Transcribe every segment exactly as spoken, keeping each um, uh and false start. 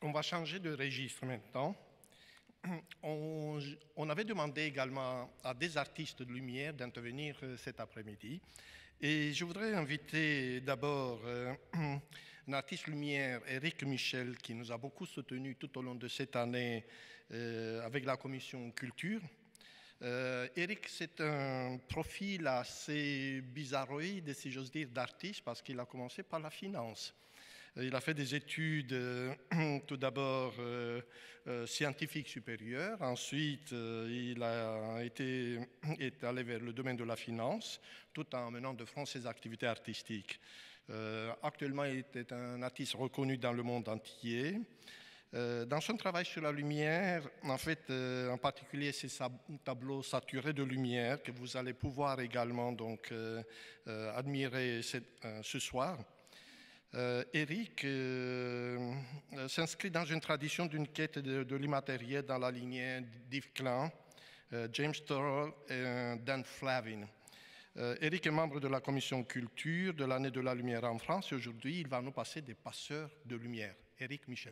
on va changer de registre maintenant. On, on avait demandé également à des artistes de lumière d'intervenir cet après-midi. Et je voudrais inviter d'abord euh, un artiste lumière, Éric Michel, qui nous a beaucoup soutenus tout au long de cette année euh, avec la commission culture. Euh, Éric, c'est un profil assez bizarroïde, si j'ose dire, d'artiste, parce qu'il a commencé par la finance. Il a fait des études, euh, tout d'abord euh, euh, scientifiques supérieures, ensuite euh, il a été est allé vers le domaine de la finance, tout en menant de front ses activités artistiques. Euh, actuellement, il est un artiste reconnu dans le monde entier. Euh, dans son travail sur la lumière, en fait, euh, en particulier ces tableaux saturés de lumière que vous allez pouvoir également donc, euh, euh, admirer cette, euh, ce soir. Euh, Éric euh, euh, s'inscrit dans une tradition d'une quête de, de l'immatériel dans la lignée d'Yves Klein, euh, James Turrell et euh, Dan Flavin. Euh, Éric est membre de la commission culture de l'année de la lumière en France et aujourd'hui il va nous passer des passeurs de lumière. Éric Michel.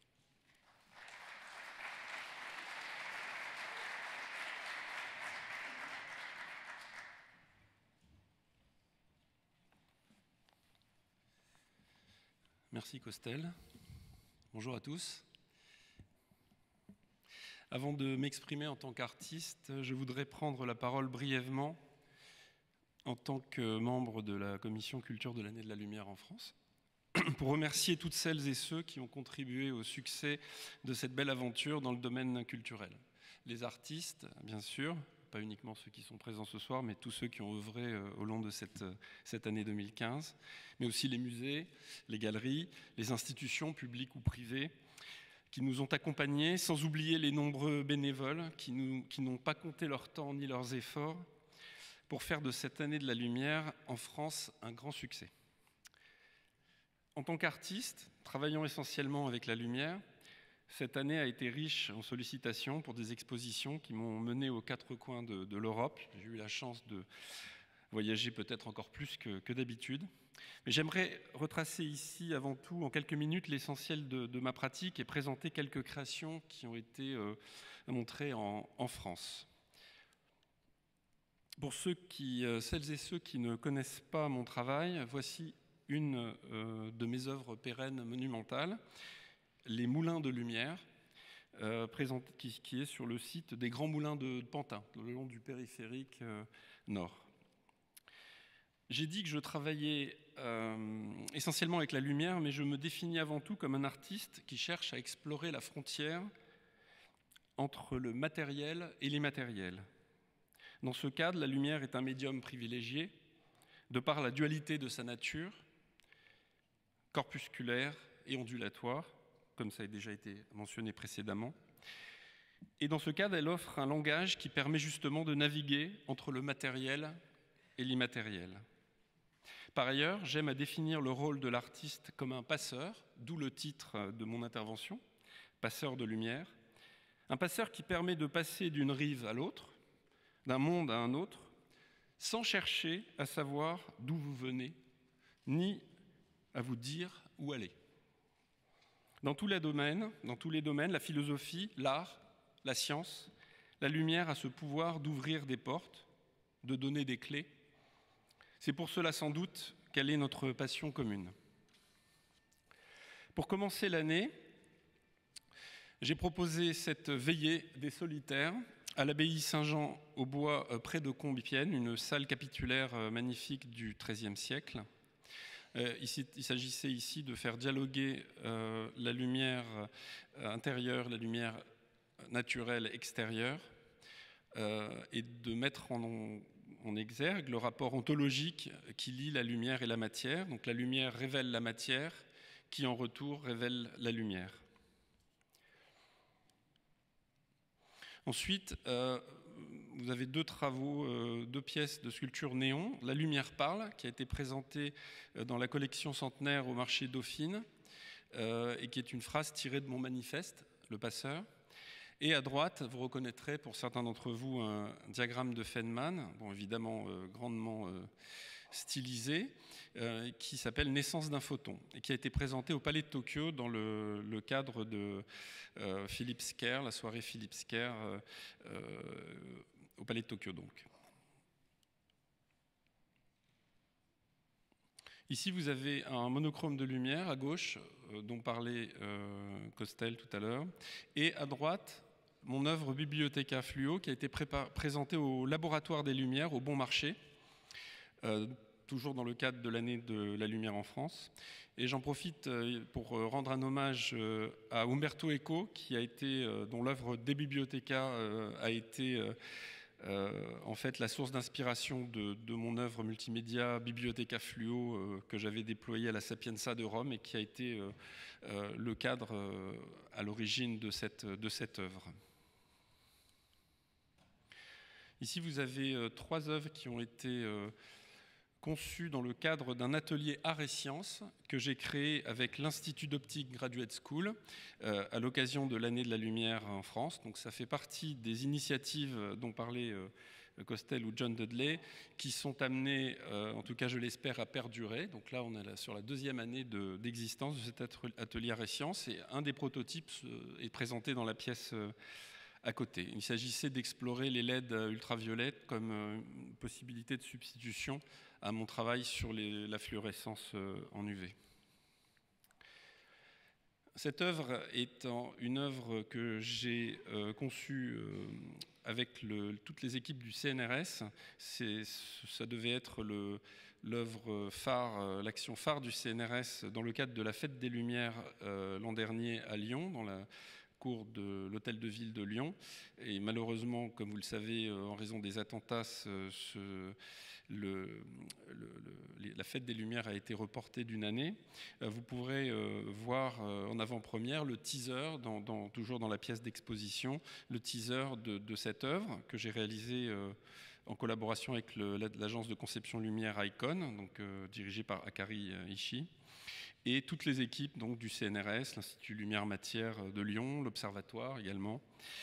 Merci Costel. Bonjour à tous. Avant de m'exprimer en tant qu'artiste, je voudrais prendre la parole brièvement en tant que membre de la commission culture de l'année de la lumière en France, pour remercier toutes celles et ceux qui ont contribué au succès de cette belle aventure dans le domaine culturel. Les artistes, bien sûr, pas uniquement ceux qui sont présents ce soir, mais tous ceux qui ont œuvré au long de cette, cette année deux mille quinze, mais aussi les musées, les galeries, les institutions publiques ou privées qui nous ont accompagnés, sans oublier les nombreux bénévoles qui, nous, qui n'ont pas compté leur temps ni leurs efforts pour faire de cette année de la lumière en France un grand succès. En tant qu'artiste, travaillant essentiellement avec la lumière, cette année a été riche en sollicitations pour des expositions qui m'ont mené aux quatre coins de, de l'Europe. J'ai eu la chance de voyager peut-être encore plus que, que d'habitude. Mais j'aimerais retracer ici, avant tout, en quelques minutes, l'essentiel de, de ma pratique et présenter quelques créations qui ont été euh, montrées en, en France. Pour ceux qui, euh, celles et ceux qui ne connaissent pas mon travail, voici une euh, de mes œuvres pérennes monumentales, Les Moulins de Lumière, euh, présente, qui, qui est sur le site des Grands Moulins de Pantin, le long du périphérique euh, nord. J'ai dit que je travaillais euh, essentiellement avec la lumière, mais je me définis avant tout comme un artiste qui cherche à explorer la frontière entre le matériel et l'immatériel. Dans ce cadre, la lumière est un médium privilégié, de par la dualité de sa nature, corpusculaire et ondulatoire, comme ça a déjà été mentionné précédemment. Et dans ce cadre, elle offre un langage qui permet justement de naviguer entre le matériel et l'immatériel. Par ailleurs, j'aime à définir le rôle de l'artiste comme un passeur, d'où le titre de mon intervention, passeur de lumière. Un passeur qui permet de passer d'une rive à l'autre, d'un monde à un autre, sans chercher à savoir d'où vous venez, ni à vous dire où aller. Dans tous les domaines, dans tous les domaines, la philosophie, l'art, la science, la lumière a ce pouvoir d'ouvrir des portes, de donner des clés. C'est pour cela sans doute quelle est notre passion commune. Pour commencer l'année, j'ai proposé cette veillée des solitaires à l'abbaye Saint-Jean-au-Bois près de Compiègne, une salle capitulaire magnifique du treizième siècle. Euh, ici, il s'agissait ici de faire dialoguer euh, la lumière intérieure, la lumière naturelle extérieure, euh, et de mettre en, en exergue le rapport ontologique qui lie la lumière et la matière. Donc la lumière révèle la matière, qui en retour révèle la lumière. Ensuite, euh, vous avez deux travaux, euh, deux pièces de sculpture néon. La lumière parle, qui a été présentée dans la collection centenaire au marché Dauphine, euh, et qui est une phrase tirée de mon manifeste, Le Passeur. Et à droite, vous reconnaîtrez pour certains d'entre vous un diagramme de Feynman, bon, évidemment euh, grandement euh, stylisé euh, qui s'appelle Naissance d'un photon et qui a été présenté au Palais de Tokyo dans le, le cadre de euh, Philips Care, la soirée Philips Care euh, euh, au Palais de Tokyo donc. Ici, vous avez un monochrome de lumière à gauche, euh, dont parlait euh, Costel tout à l'heure, et à droite, mon œuvre Bibliotheca Fluo, qui a été présentée au Laboratoire des Lumières, au Bon Marché, euh, toujours dans le cadre de l'année de la Lumière en France. Et j'en profite euh, pour rendre un hommage euh, à Umberto Eco, qui a été, euh, dont l'œuvre De Bibliotheca euh, a été... Euh, Euh, en fait, la source d'inspiration de, de mon œuvre multimédia Bibliotheca Fluo euh, que j'avais déployée à la Sapienza de Rome et qui a été euh, euh, le cadre euh, à l'origine de cette, de cette œuvre. Ici, vous avez euh, trois œuvres qui ont été euh, conçues dans le cadre d'un atelier Arts et Sciences que j'ai créé avec l'Institut d'Optique Graduate School euh, à l'occasion de l'année de la Lumière en France. Donc ça fait partie des initiatives dont parlait euh, Costel ou John Dudley qui sont amenées, euh, en tout cas je l'espère, à perdurer. Donc là on est là sur la deuxième année de, d'existence de cet atelier Arts et Sciences et un des prototypes euh, est présenté dans la pièce euh, à côté. Il s'agissait d'explorer les L E D ultraviolettes comme euh, possibilité de substitution à mon travail sur les, la fluorescence euh, en U V. Cette œuvre étant une œuvre que j'ai euh, conçue euh, avec le, toutes les équipes du C N R S, ça devait être l'œuvre phare, euh, l'action phare du C N R S dans le cadre de la Fête des Lumières euh, l'an dernier à Lyon, dans la cour de l'hôtel de ville de Lyon. Et malheureusement, comme vous le savez, euh, en raison des attentats, ce, ce, Le, le, le, la Fête des Lumières a été reportée d'une année. Euh, vous pourrez euh, voir euh, en avant-première le teaser, dans, dans, toujours dans la pièce d'exposition, le teaser de, de cette œuvre que j'ai réalisée euh, en collaboration avec l'agence de conception lumière Icon, donc, euh, dirigée par Akari Ishii, et toutes les équipes donc, du C N R S, l'Institut Lumière Matière de Lyon, l'Observatoire également.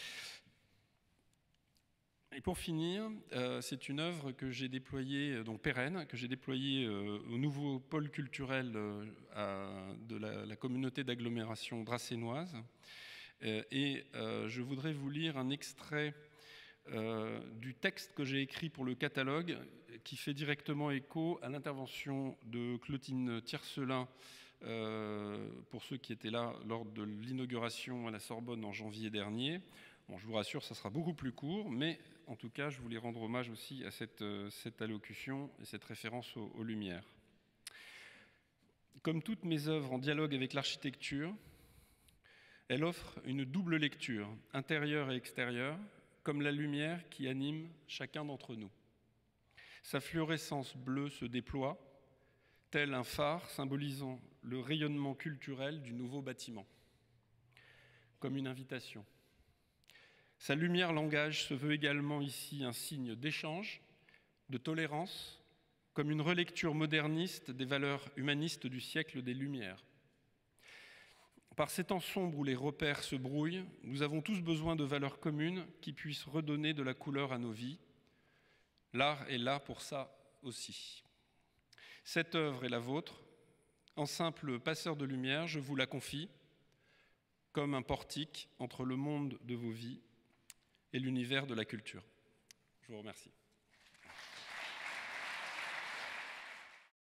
Et pour finir, euh, c'est une œuvre que j'ai déployée, donc pérenne, que j'ai déployée euh, au nouveau pôle culturel euh, à, de la, la communauté d'agglomération dracénoise. Euh, et euh, je voudrais vous lire un extrait euh, du texte que j'ai écrit pour le catalogue, qui fait directement écho à l'intervention de Clotilde Tiercelin, euh, pour ceux qui étaient là lors de l'inauguration à la Sorbonne en janvier dernier. Bon, je vous rassure, ça sera beaucoup plus court, mais en tout cas, je voulais rendre hommage aussi à cette, euh, cette allocution et cette référence aux, aux Lumières. Comme toutes mes œuvres en dialogue avec l'architecture, elle offre une double lecture, intérieure et extérieure, comme la lumière qui anime chacun d'entre nous. Sa fluorescence bleue se déploie, tel un phare symbolisant le rayonnement culturel du nouveau bâtiment, comme une invitation. Sa lumière langage se veut également ici un signe d'échange, de tolérance, comme une relecture moderniste des valeurs humanistes du siècle des Lumières. Par ces temps sombres où les repères se brouillent, nous avons tous besoin de valeurs communes qui puissent redonner de la couleur à nos vies. L'art est là pour ça aussi. Cette œuvre est la vôtre. En simple passeur de lumière, je vous la confie, comme un portique entre le monde de vos vies et l'univers de la culture. Je vous remercie.